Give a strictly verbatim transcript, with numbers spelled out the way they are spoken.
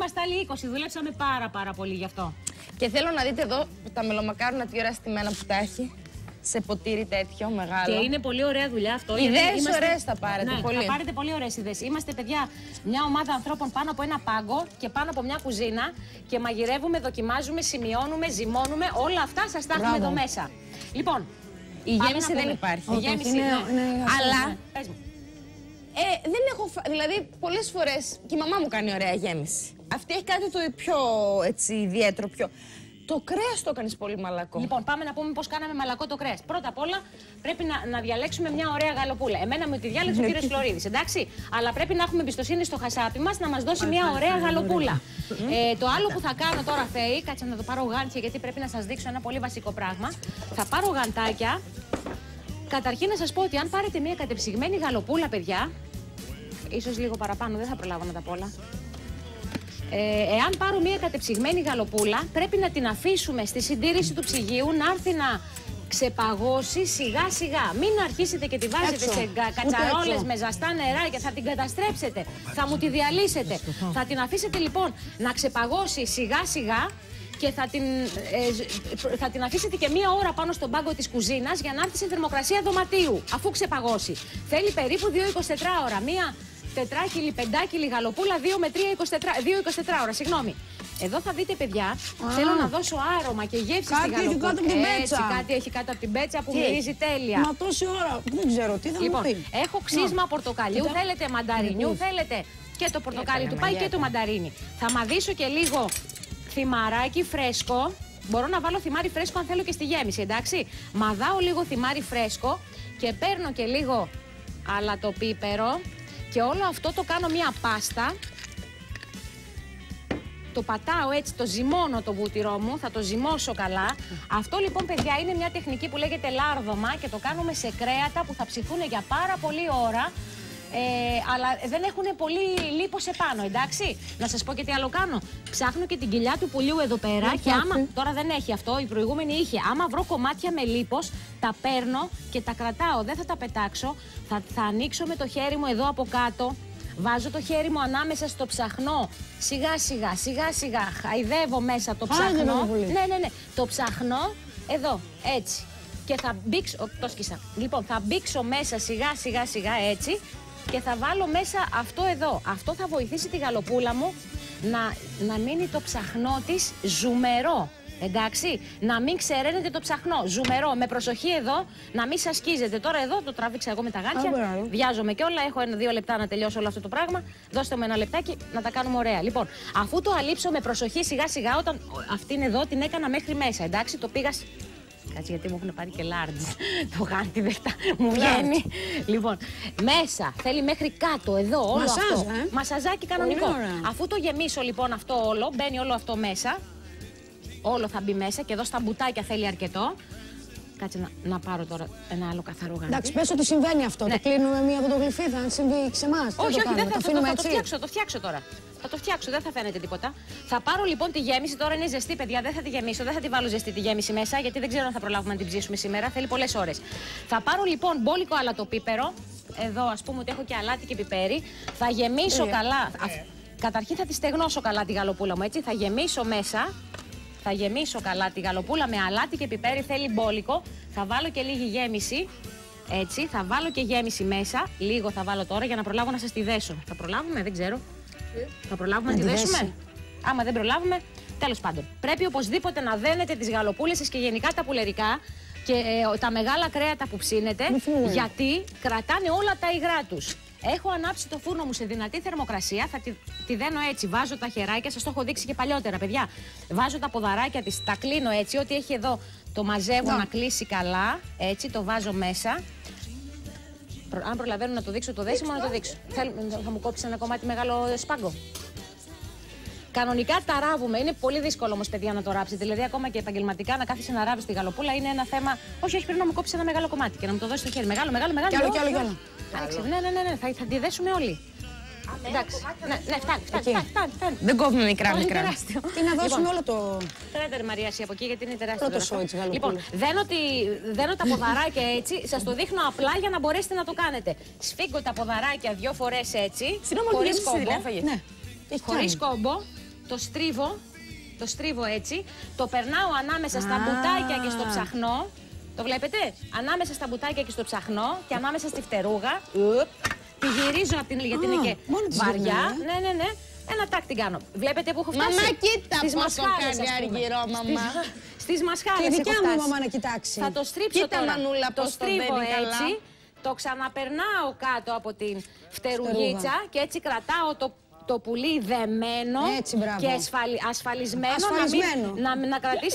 είμαστε άλλοι είκοσι. Δουλέψαμε πάρα πάρα πολύ γι' αυτό. Και θέλω να δείτε εδώ τα μελομακάρονα τι ωραία στημένα που τα έχει. Σε ποτήρι τέτοιο μεγάλο. Και είναι πολύ ωραία δουλειά αυτό. Ιδέες είμαστε... ωραίες θα πάρετε. Ναι, πολύ. θα πάρετε πολύ ωραίες ιδέες. Είμαστε, παιδιά, μια ομάδα ανθρώπων πάνω από ένα πάγκο και πάνω από μια κουζίνα και μαγειρεύουμε, δοκιμάζουμε, σημειώνουμε, ζυμώνουμε. Όλα αυτά σας τα έχουμε εδώ μέσα. Λοιπόν, η γέμιση δεν υπάρχει. Η γέμιση, ναι. Αλλά. Ναι. Ε, δεν έχω. Φα... Δηλαδή, πολλές φορές και η μαμά μου κάνει ωραία γέμιση. Αυτή έχει κάτι το πιο έτσι, ιδιαίτερο. Πιο... Το κρέας το έκανες πολύ μαλακό. Λοιπόν, πάμε να πούμε πώς κάναμε μαλακό το κρέας. Πρώτα απ' όλα πρέπει να, να διαλέξουμε μια ωραία γαλοπούλα. Εμένα με τη διάλεξε ο κύριος Φλωρίδης, εντάξει. Αλλά πρέπει να έχουμε εμπιστοσύνη στο χασάπι μας να μας δώσει μια ωραία γαλοπούλα. Ε, το άλλο που θα κάνω τώρα, Θεή, κάτσε να το πάρω γάντια γιατί πρέπει να σας δείξω ένα πολύ βασικό πράγμα. Θα πάρω γαντάκια. Καταρχήν να σας πω ότι αν πάρετε μια κατεψυγμένη γαλοπούλα, παιδιά, ίσως λίγο παραπάνω, δεν θα προλάβω να τα πω όλα. Ε, εάν πάρω μια κατεψυγμένη γαλοπούλα, πρέπει να την αφήσουμε στη συντήρηση του ψυγείου να έρθει να ξεπαγώσει σιγά σιγά. Μην αρχίσετε και τη βάζετε έξω, σε κατσαρόλες με ζαστά νερά και θα την καταστρέψετε. Θα μου τη διαλύσετε. Θα την αφήσετε λοιπόν να ξεπαγώσει σιγά σιγά και θα την, ε, θα την αφήσετε και μία ώρα πάνω στον πάγκο της κουζίνας για να έρθει σε θερμοκρασία δωματίου, αφού ξεπαγώσει. Θέλει περίπου δύο με είκοσι τέσσερις ώρα. Μία τετράκιλη, πεντάκιλη γαλοπούλα, δύο με τρία, δύο είκοσι τέσσερις ώρα, συγγνώμη. Εδώ θα δείτε, παιδιά, Α, θέλω να δώσω άρωμα και γεύση στη γαλοπούλα. Κάτι έχει κάτω από την πέτσα. Έτσι, κάτι έχει κάτω από την πέτσα που μυρίζει τέλεια. Μα τόση ώρα, δεν ξέρω τι θα λοιπόν, μου πει. έχω ξύσμα Α. πορτοκαλιού, Κοίτα. θέλετε μανταρινιού, mm. θέλετε και το πορτοκάλι Έκανε, του πάει και το μανταρίνι. Θα μαδίσω και λίγο θυμαράκι φρέσκο. Μπορώ να βάλω θυμάρι φρέσκο αν θέλω και στη γέμιση, εντάξει. Μαδάω λίγο θυμάρι φρέσκο και παίρνω και λίγο αλατοπίπερο. Και όλο αυτό το κάνω μία πάστα. Το πατάω έτσι, το ζυμώνω το βούτυρό μου, θα το ζυμώσω καλά. Αυτό λοιπόν, παιδιά, είναι μια τεχνική που λέγεται λάρδωμα και το κάνουμε σε κρέατα που θα ψηθούν για πάρα πολλή ώρα. Ε, αλλά δεν έχουν πολύ λίπος επάνω, εντάξει. Να σας πω και τι άλλο κάνω. Ψάχνω και την κοιλιά του πουλιού εδώ πέρα και άμα, τώρα δεν έχει αυτό, η προηγούμενη είχε. Άμα βρω κομμάτια με λίπος, τα παίρνω και τα κρατάω, δεν θα τα πετάξω. Θα, θα ανοίξω με το χέρι μου εδώ από κάτω. Βάζω το χέρι μου ανάμεσα στο ψαχνό. Σιγά σιγά, σιγά σιγά. Χαϊδεύω μέσα το ψαχνό. Ναι, ναι, ναι. Το ψαχνό εδώ, έτσι. Και θα μπήξω, το σκίσα. Λοιπόν, θα μπήξω μέσα σιγά σιγά σιγά έτσι. Και θα βάλω μέσα αυτό εδώ. Αυτό θα βοηθήσει τη γαλοπούλα μου να, να μείνει το ψαχνό της ζουμερό. Εντάξει, να μην ξεραίνεται το ψαχνό. Ζουμερό, με προσοχή εδώ, να μην σας σκίζετε. Τώρα εδώ το τράβηξα εγώ με τα γάντια. Βιάζομαι κιόλα. Έχω ένα-δύο λεπτά να τελειώσω όλο αυτό το πράγμα. Δώστε μου ένα λεπτάκι να τα κάνουμε ωραία. Λοιπόν, αφού το αλείψω με προσοχή σιγά σιγά, όταν αυτήν εδώ την έκανα μέχρι μέσα. Εντάξει, το πήγα. Κάτσε γιατί μου έχουν πάρει και large. Το γάντι δεχτά μου βγαίνει. Λοιπόν, μέσα θέλει μέχρι κάτω, εδώ, όλο Μασάζ, αυτό. Ε? Μασαζάκι κανονικό. Αφού το γεμίσω λοιπόν αυτό όλο, μπαίνει όλο αυτό μέσα. Όλο θα μπει μέσα και εδώ στα μπουτάκια θέλει αρκετό. Κάτσε να, να πάρω τώρα ένα άλλο καθαρό γάντι. Εντάξει, πες ότι συμβαίνει αυτό. Ναι. Το κλείνουμε μία φωτογλυφίδα, αν συμβεί σε εμάς. Όχι, όχι, δεν θα το, το, θα το φτιάξω, το φτιάξω τώρα. Θα το φτιάξω, δεν θα φαίνεται τίποτα. Θα πάρω λοιπόν τη γέμιση, τώρα είναι ζεστή, παιδιά. Δεν θα τη γεμίσω, δεν θα τη βάλω ζεστή τη γέμιση μέσα, γιατί δεν ξέρω αν θα προλάβουμε να την ψήσουμε σήμερα. Θέλει πολλές ώρες. Θα πάρω λοιπόν μπόλικο αλατοπίπερο. Εδώ, ας πούμε ότι έχω και αλάτι και πιπέρι. Θα γεμίσω yeah. καλά. Yeah. Καταρχήν θα τη στεγνώσω καλά τη γαλοπούλα μου, έτσι. Θα γεμίσω μέσα. Θα γεμίσω καλά τη γαλοπούλα με αλάτι και πιπέρι. Θέλει μπόλικο. Θα βάλω και λίγη γέμιση. Έτσι, θα βάλω και γέμιση μέσα. Λίγο θα βάλω τώρα για να προλάβω να σας τη δέσω. Θα προλάβουμε, δεν ξέρω. Θα προλάβουμε να, να τη δέσουμε. Δέσει. Άμα δεν προλάβουμε, τέλος πάντων. Πρέπει οπωσδήποτε να δένετε τις γαλοπούλες σας και γενικά τα πουλερικά και ε, τα μεγάλα κρέατα που ψήνετε, γιατί κρατάνε όλα τα υγρά τους. Έχω ανάψει το φούρνο μου σε δυνατή θερμοκρασία, θα τη, τη δένω έτσι, βάζω τα χεράκια, σας το έχω δείξει και παλιότερα, παιδιά. Βάζω τα ποδαράκια της, τα κλείνω έτσι, ό,τι έχει εδώ το μαζεύω να, να κλείσει καλά, έτσι, το βάζω μέσα. Αν προλαβαίνω να το δείξω το δέσιμο, να το δείξω. Θέλ, θα μου κόψει ένα κομμάτι μεγάλο σπάγκο. Κανονικά τα ράβουμε. Είναι πολύ δύσκολο όμως, παιδιά, να το ράψετε. Δηλαδή, ακόμα και επαγγελματικά να κάθεσαι να ράβεις τη γαλοπούλα είναι ένα θέμα. Όχι, όχι, πρέπει να μου κόψει ένα μεγάλο κομμάτι και να μου το δώσει στο χέρι. Μεγάλο, μεγάλο, μεγάλο. Κι άλλο, κι άλλο, κι άλλο. Ναι, ναι, ναι, ναι. Θα, θα τη δέσουμε όλοι. Εντάξει. Ναι, ναι, φτάνει, φτάνει, φτάνει, φτάνει. Δεν κόβουμε μικρά, μικρά. Τι να δώσουμε όλο το. Φέρετε, Μαρίαση, από εκεί γιατί είναι τεράστιο. Πρώτο σόι της γαλοπούλας. Λοιπόν, δένω, τη, δένω τα ποδαράκια έτσι, σας το δείχνω απλά για να μπορέσετε να το κάνετε. Σφίγγω τα ποδαράκια δύο φορές έτσι. Χωρίς κόμπο. Χωρίς κόμπο. το στρίβω, το στρίβω έτσι, το περνάω ανάμεσα στα μπουτάκια και στο ψαχνό. Το βλέπετε? Ανάμεσα στα μπουτάκια και στο ψαχνό και ανάμεσα στη φτερούγα. Τη γυρίζω από την γιατί είναι και βαριά. Ναι, ναι, ναι. Ένα τάκ την κάνω. Βλέπετε που έχω φτάσει. Μαμά, κοίτα στις πώς το κάνει αργυρό, μαμά. Στις μασχάλες. Και η δικιά έχω μου φτάσει. μαμά να κοιτάξει. Θα το στρίψω Κοίτα, τώρα. Μανούλα, Το πώς το στρίβω δένει καλά. έτσι. Το ξαναπερνάω κάτω από την φτερουγίτσα και έτσι κρατάω το, το πουλί δεμένο Έτσι, μπράβο. και ασφαλι, ασφαλισμένο, Ασφαλισμένο. Να, μην, να, να κρατήσει